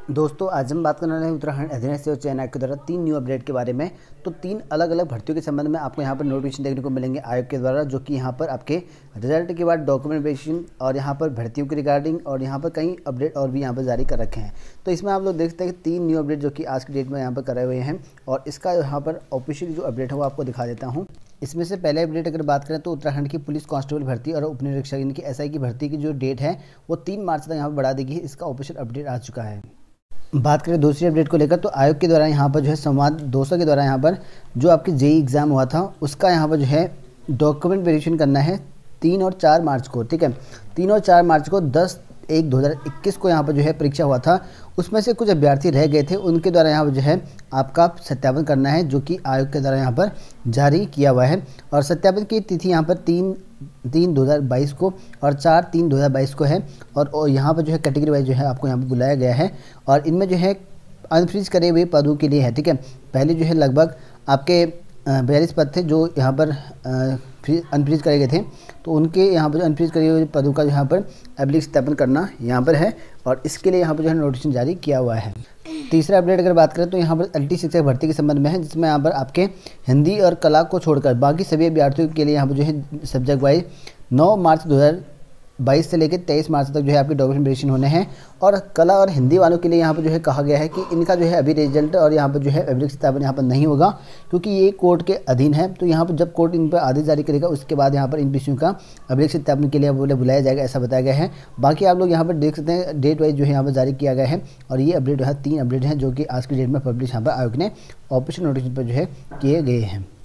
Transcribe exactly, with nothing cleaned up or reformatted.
दोस्तों आज हम बात करने वाले हैं उत्तराखंड अधीन सेवा चयन आयोग के द्वारा तीन न्यू अपडेट के बारे में। तो तीन अलग अलग भर्तियों के संबंध में आपको यहाँ पर नोटिफिकेशन देखने को मिलेंगे आयोग के द्वारा, जो कि यहाँ पर आपके रिजल्ट के बाद डॉक्यूमेंट वेरिफिकेशन और यहाँ पर भर्तियों की रिगार्डिंग और यहाँ पर कई अपडेट और भी यहाँ पर जारी कर रखे हैं। तो इसमें आप लोग देखते हैं कि तीन न्यू अपडेट जो कि आज की डेट में यहाँ पर करे हुए हैं, और इसका यहाँ पर ऑफिशियल जो अपडेट है वो आपको दिखा देता हूँ। इसमें से पहले अपडेट अगर बात करें तो उत्तराखंड की पुलिस कांस्टेबल भर्ती और उपनिरीक्षक यानी कि एसआई की भर्ती की जो डेट है वो तीन मार्च तक यहाँ पर बढ़ा दी गई है। इसका ऑफिशियल अपडेट आ चुका है। बात करें दूसरी अपडेट को लेकर तो आयोग के द्वारा यहाँ पर जो है संवाद दो सौ के द्वारा यहाँ पर जो आपकी जेई एग्ज़ाम हुआ था उसका यहाँ पर जो है डॉक्यूमेंट वेरिफिकेशन करना है तीन और चार मार्च को। ठीक है, तीन और चार मार्च को दस एक दो हज़ार इक्कीस को यहाँ पर जो है परीक्षा हुआ था, उसमें से कुछ अभ्यर्थी रह गए थे, उनके द्वारा यहाँ पर जो है आपका सत्यापन करना है, जो कि आयोग के द्वारा यहाँ पर जारी किया हुआ है। और सत्यापन की तिथि यहाँ पर तीन तीन दो हज़ार बाईस को और चार तीन दो हज़ार बाईस को है। और, और यहाँ पर जो है कैटेगरी वाइज जो है आपको यहाँ पर बुलाया गया है, और इनमें जो है अनफ्रीज करे हुए पदों के लिए है। ठीक है, पहले जो है लगभग आपके बयालीस पद थे जो यहाँ पर अनफ्रीज करे गए थे, तो उनके यहाँ पर जो अनफ्रीज करे हुए पदों का यहाँ पर एब्लिक सत्यापन करना यहाँ पर है, और इसके लिए यहाँ पर जो है नोटिफिकेशन जारी किया हुआ है। तीसरा अपडेट अगर बात करें तो यहाँ पर एलटी शिक्षक भर्ती के संबंध में है, जिसमें यहाँ पर आपके हिंदी और कला को छोड़कर बाकी सभी अभ्यर्थियों के लिए यहाँ पर जो है सब्जेक्ट वाइज नौ मार्च दो हज़ार बाईस से लेकर तेईस मार्च तक जो है आपके डॉक्यूमेंट वेरिफिकेशन होने हैं। और कला और हिंदी वालों के लिए यहाँ पर जो है कहा गया है कि इनका जो है अभी रिजल्ट और यहाँ पर जो है एब्लिक सत्यापन यहाँ पर नहीं होगा, क्योंकि ये कोर्ट के अधीन है। तो यहाँ पर जब कोर्ट इन पर आदेश जारी करेगा उसके बाद यहाँ पर इन विषयों का एब्लिक सत्यापन के लिए बोले बुलाया जाएगा, ऐसा बताया गया है। बाकी आप लोग यहाँ पर देख सकते हैं डेट वाइज जो है यहाँ पर जारी किया गया है, और ये अपडेट जो है तीन अपडेट हैं जो कि आज की डेट में पब्लिश यहाँ पर आयोग ने ऑफिशियल नोटिस पर जो है किए गए हैं।